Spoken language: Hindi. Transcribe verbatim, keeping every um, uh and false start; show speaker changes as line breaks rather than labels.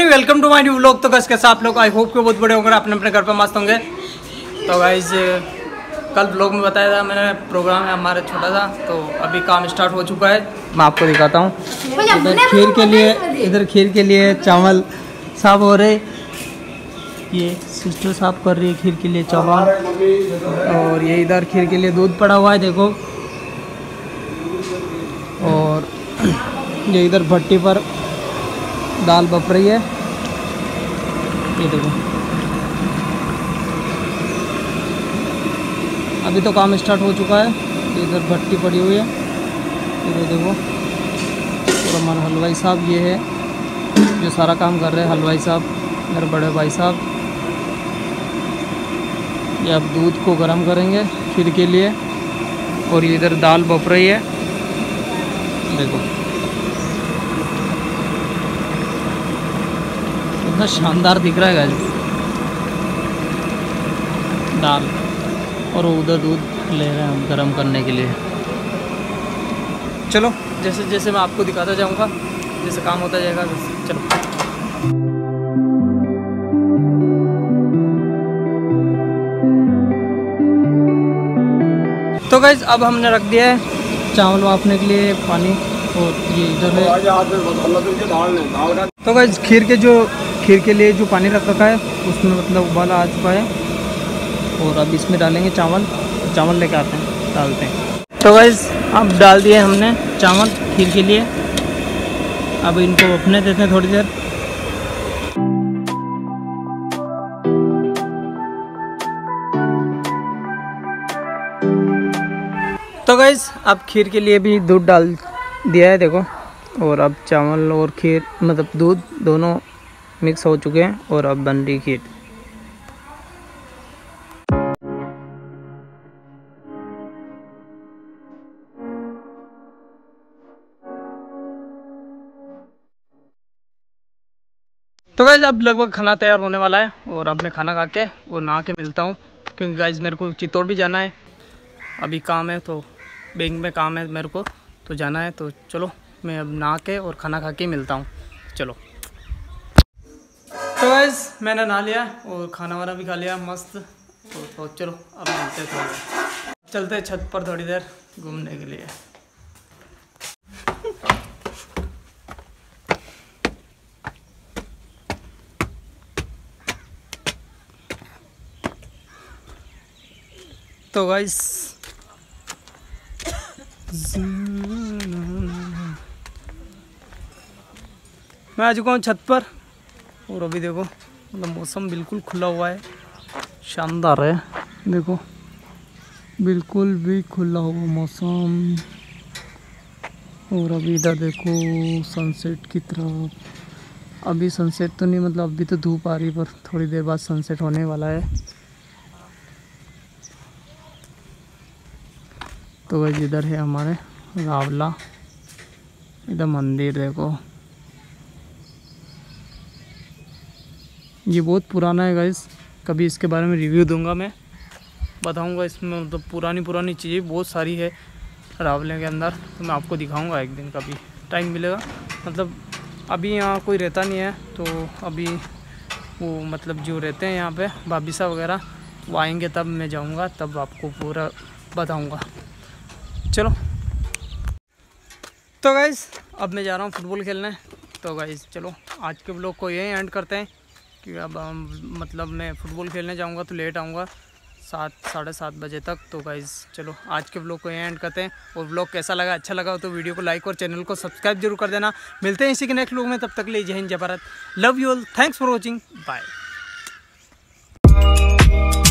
Morning, welcome to my new vlog. तो गाइस कैसे आप लोग, आई होप के बहुत बड़े होंगे, अपने अपने घर पे मस्त होंगे। तो गाइस कल व्लॉग में बताया था मैंने, प्रोग्राम है हमारा छोटा सा, तो अभी काम स्टार्ट हो चुका है। मैं आपको दिखाता हूँ। इधर खीर के लिए इधर खीर के लिए चावल साफ हो रहे, ये सिस्टर साफ कर रही है खीर के लिए चावल, और ये इधर खीर के लिए दूध पड़ा हुआ है देखो, और ये इधर भट्टी पर दाल बप रही है, ये देखो। अभी तो काम स्टार्ट हो चुका है। इधर भट्टी पड़ी हुई है, इधर देखो। और हमारे हलवाई साहब ये है जो सारा काम कर रहे हैं, हलवाई साहब मेरे बड़े भाई साहब। ये अब दूध को गर्म करेंगे खीर के लिए, और ये इधर दाल बप रही है देखो। इतना शानदार दिख रहा है गाइस दाल, और उधर दूध ले रहे हैं हम गर्म करने के लिए। चलो जैसे जैसे मैं आपको दिखाता जाऊंगा, जैसे काम होता जाएगा, चलो। तो गाइस अब हमने रख दिया है चावल वापने के लिए पानी, और ये इधर है। तो गाइस खीर के जो खीर के लिए जो पानी रख रखा है उसमें मतलब उबाला आ चुका है, और अब इसमें डालेंगे चावल। चावल लेके आते हैं, डालते हैं। तो गाइस अब डाल दिए हमने चावल खीर के लिए। अब इनको अपने देते हैं थोड़ी देर। तो गाइस अब खीर के लिए भी दूध डाल दिया है देखो, और अब चावल और खीर मतलब दूध दोनों मिक्स हो चुके हैं, और अब बन रही खीर। तो गाइस अब लगभग खाना तैयार होने वाला है, और अब मैं खाना खा के और नहा के मिलता हूँ, क्योंकि गाइस मेरे को चित्तौड़ भी जाना है। अभी काम है, तो बैंक में काम है मेरे को, तो जाना है। तो चलो मैं अब नहा के और खाना खा के मिलता हूँ, चलो। तो गाइस मैंने नहा लिया और खाना वाना भी खा लिया मस्त, तो, तो चलो अब मिलते थोड़ी चलते छत पर थोड़ी देर घूमने के लिए। तो गाइस मैं आ चुका हूँ छत पर, और अभी देखो मतलब मौसम बिल्कुल खुला हुआ है, शानदार है देखो, बिल्कुल भी खुला हुआ मौसम। और अभी इधर देखो सनसेट की तरफ। अभी सनसेट तो नहीं, मतलब अभी तो धूप आ रही, पर थोड़ी देर बाद सनसेट होने वाला है। तो गाइस इधर है हमारे रावला, इधर मंदिर देखो, ये बहुत पुराना है गाइस। कभी इसके बारे में रिव्यू दूंगा, मैं बताऊंगा इसमें, मतलब पुरानी पुरानी चीज़ें बहुत सारी है रावले के अंदर, तो मैं आपको दिखाऊंगा एक दिन कभी टाइम मिलेगा। मतलब अभी यहाँ कोई रहता नहीं है, तो अभी वो मतलब जो रहते हैं यहाँ पे भाभी साहब वगैरह, वो आएंगे तब मैं जाऊँगा, तब आपको पूरा बताऊँगा। चलो तो गाइस अब मैं जा रहा हूँ फुटबॉल खेलने। तो गाइस चलो आज के ब्लॉग को यहीं एंड करते हैं, कि अब हम मतलब मैं फुटबॉल खेलने जाऊंगा तो लेट आऊँगा, सात साढ़े सात बजे तक। तो गाइस चलो आज के ब्लॉग को यहीं एंड करते हैं, और ब्लॉग कैसा लगा, अच्छा लगा तो वीडियो को लाइक और चैनल को सब्सक्राइब जरूर कर देना। मिलते हैं इसी के नेक्स्ट ब्लॉग में, तब तक ले Jai Hind Jai Bharat, love you all, thanks for watching, bye.